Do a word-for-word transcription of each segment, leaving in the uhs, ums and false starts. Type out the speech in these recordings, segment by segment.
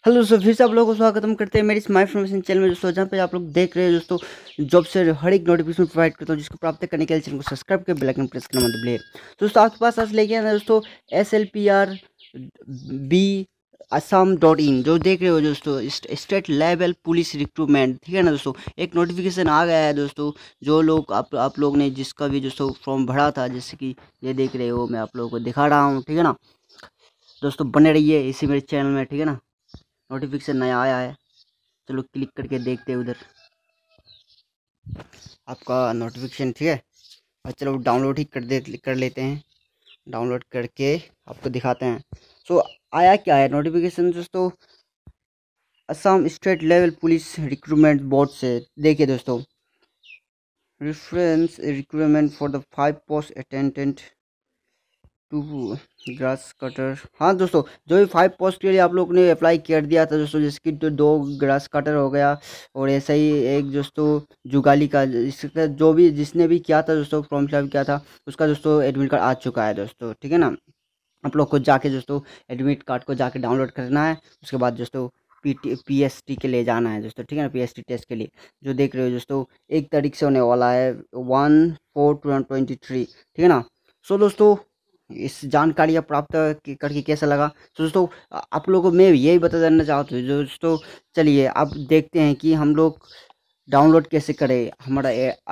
Hello दोस्तों, फिर से आप लोगों को स्वागतम करते हैं मेरी स्माई इन्फॉर्मेशन चैनल में दोस्तों, जहाँ पे आप लोग देख रहे हैं दोस्तों जॉब से हर एक नोटिफिकेशन प्रोवाइड करता हूँ, जिसको प्राप्त करने के लिए चैनल को सब्सक्राइब कर बेल आइकन प्रेस करना मत भूलिए। तो दोस्तों आपके पास आज लेके आना दोस्तों S L P R B Assam dot in जो देख रहे हो दोस्तों, स्टेट लेवल पुलिस रिक्रूटमेंट, ठीक है ना दोस्तों। एक नोटिफिकेशन आ गया है दोस्तों, जो लोग आप आप लोग ने जिसका भी दोस्तों फॉर्म भरा था, जैसे कि ये देख रहे हो, मैं आप लोगों को दिखा रहा हूँ, ठीक है ना दोस्तों। बने रहिए इसी मेरे चैनल में, ठीक है ना। नोटिफिकेशन नया आया है, चलो क्लिक करके देखते हैं उधर आपका नोटिफिकेशन, ठीक है। और चलो डाउनलोड ही कर दे कर लेते हैं, डाउनलोड करके आपको दिखाते हैं। सो आया क्या है नोटिफिकेशन दोस्तों, Assam state level police recruitment board से। देखिए दोस्तों, reference recruitment for the five post attendant to grass cutter. हाँ दोस्तों, जो भी फाइव पोस्ट के लिए आप लोग ने अप्लाई कर दिया था दोस्तों, जिसकी तो दो ग्रास कटर हो गया और ऐसा ही एक दोस्तों जुगाली का, इसका जो भी जिसने भी किया था दोस्तों, फॉर्म फिलअप किया था, उसका दोस्तों एडमिट कार्ड आ चुका है दोस्तों, ठीक है ना। आप लोग को जाके दोस्तों एडमिट कार्ड को जाके डाउनलोड करना है, उसके बाद दोस्तों P T P S T के लिए जाना है दोस्तों, ठीक है ना। पी एस टी टेस्ट के लिए जो देख रहे हो दोस्तों, एक तारीख से होने वाला है, one four two twenty three, ठीक है ना। सो दोस्तों, इस जानकारी प्राप्त करके कैसा लगा। तो दोस्तों आप लोगों को मैं यही बता देना चाहता हूँ दोस्तों। चलिए अब देखते हैं कि हम लोग डाउनलोड कैसे करें हमारा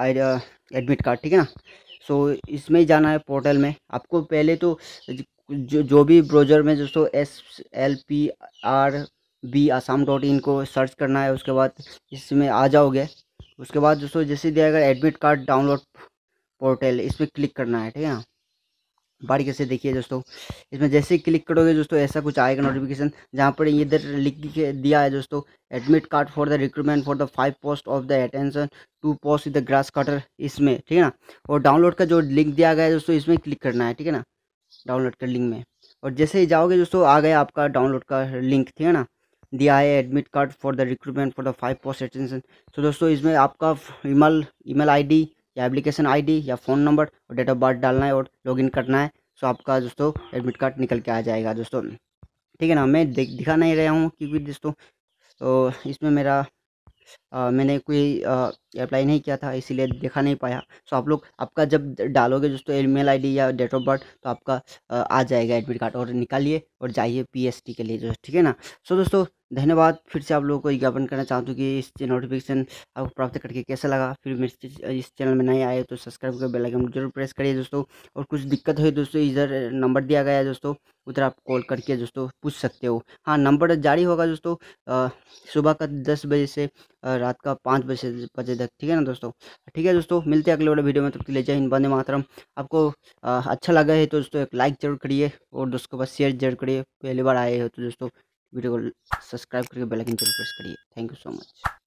एडमिट कार्ड, ठीक है ना। सो इसमें ही जाना है पोर्टल में। आपको पहले तो जो जो भी ब्राउज़र में दोस्तों S L P R B Assam dot in को सर्च करना है, उसके बाद इसमें आ जाओगे। उसके बाद दोस्तों जैसे दिया गया एडमिट कार्ड डाउनलोड पोर्टल, इस पर क्लिक करना है, ठीक है ना। बारीकी से देखिए दोस्तों, इसमें जैसे ही क्लिक करोगे दोस्तों ऐसा कुछ आएगा नोटिफिकेशन, जहाँ पर ये इधर लिख के दिया है दोस्तों, admit card for the recruitment for the five post of the attention to post the grass cutter, इसमें, ठीक है ना। और डाउनलोड का जो लिंक दिया गया है दोस्तों, इसमें क्लिक करना है, ठीक है ना, डाउनलोड का लिंक में। और जैसे ही जाओगे दोस्तों आ गया आपका डाउनलोड का लिंक, ठीक है ना। दिया है admit card for the recruitment for the five post attention. तो दोस्तों इसमें आपका ईमेल ईमेल आईडी या एप्लीकेशन आईडी या फ़ोन नंबर और डेट ऑफ बर्थ डालना है और लॉगिन करना है। सो आपका दोस्तों एडमिट कार्ड निकल के आ जाएगा दोस्तों, ठीक है ना। मैं दिखा नहीं रहा हूँ क्योंकि दोस्तों तो इसमें मेरा आ, मैंने कोई अप्लाई नहीं किया था, इसीलिए देखा नहीं पाया। सो आप लोग आपका जब डालोगे दोस्तों ईमेल आईडी या डेट ऑफ बर्थ, तो आपका आ, आ जाएगा एडमिट कार्ड, और निकालिए और जाइए पीएसटी के लिए जो, ठीक है ना। सो दोस्तों धन्यवाद। फिर से आप लोगों को ज्ञापन करना चाहता हूँ कि इस नोटिफिकेशन आपको प्राप्त करके कैसा लगा। फिर मेरे इस चैनल में नए आए तो सब्सक्राइब कर बेल आइकन जरूर प्रेस करिए दोस्तों। और कुछ दिक्कत है दोस्तों, इधर नंबर दिया गया है दोस्तों, उधर आप कॉल करके दोस्तों पूछ सकते हो। हाँ, नंबर जारी होगा दोस्तों सुबह का दस बजे से रात का पाँच बजे बजे तक, ठीक है ना दोस्तों। ठीक है दोस्तों, मिलते हैं अगले वाले वीडियो में, तब तक के लिए जय हिंद, वंदे मातरम। आपको आ, अच्छा लगा है तो दोस्तों एक लाइक जरूर करिए और दोस्तों के पास शेयर जरूर करिए। पहली बार आए हो तो दोस्तों वीडियो को सब्सक्राइब करके बेल आइकन जरूर प्रेस करिए। Thank you so much.